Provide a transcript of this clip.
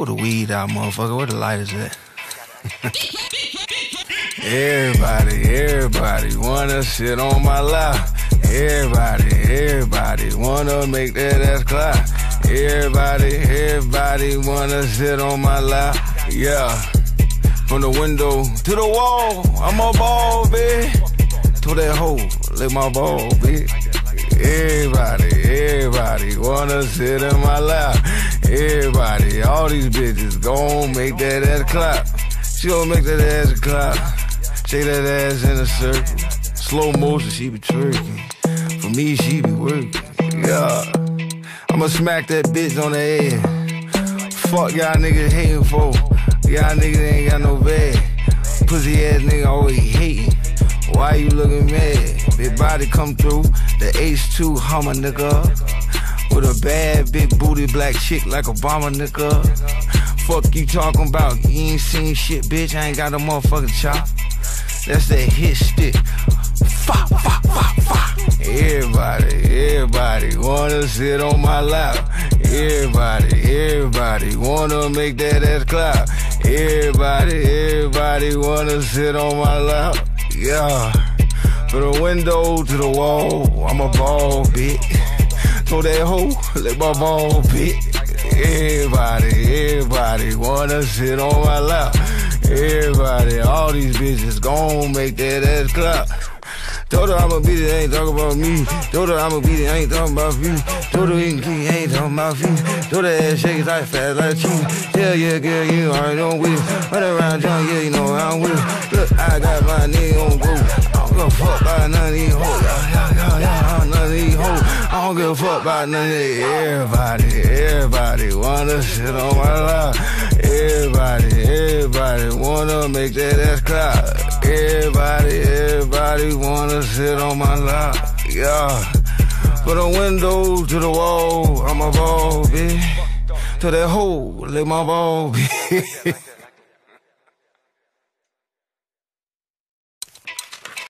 Pull the weed out, motherfucker. Where the lighters at? Everybody wanna sit on my lap. Everybody wanna make that ass clap. Everybody wanna sit on my lap. Yeah. From the window to the wall, I'm a ball, bitch. To that hole, lick my ball, bitch. Everybody wanna sit in my lap. Everybody, all these bitches gon' make that ass clap. She gon' make that ass clap. Shake that ass in a circle. Slow motion, she be twerking. For me, she be working. Yeah. I'ma smack that bitch on the head. Fuck y'all niggas hating for. Y'all niggas ain't got no bag. Pussy ass nigga always hating. Why you looking mad? Big body come through. The H2 Hummer, nigga. With a bad big booty black chick like Obama, nigga. Fuck you talking about? You ain't seen shit, bitch. I ain't got no motherfucking chop. That's that hit stick. Fa, fa, fa, fa. Everybody wanna sit on my lap. Everybody wanna make that ass clap. Everybody wanna sit on my lap. Yeah. From the window to the wall, I'm a ball, bitch. Throw that hoe, let my ball, bitch. Everybody wanna sit on my lap. Everybody, all these bitches gon' make that ass clap. Told her I'ma beat it, ain't talking about me. Told her I'ma beat it, ain't talking about you. Told her we can keep, ain't talking about you. Told her ass shake it like fast like cheese. Hell yeah, girl, you already know with it. Run around John, yeah, you know I'm with it. Look, I got my nigga on go. I don't give a fuck about none of these hoes. Yeah, none of these hoes. I don't give a fuck about none of these. Everybody wanna sit on my lap. Everybody wanna make that ass clap. Everybody wanna sit on my lap. Yeah. From the window to the wall, I'm a ball, bitch. To that hole, lick my ball, bitch.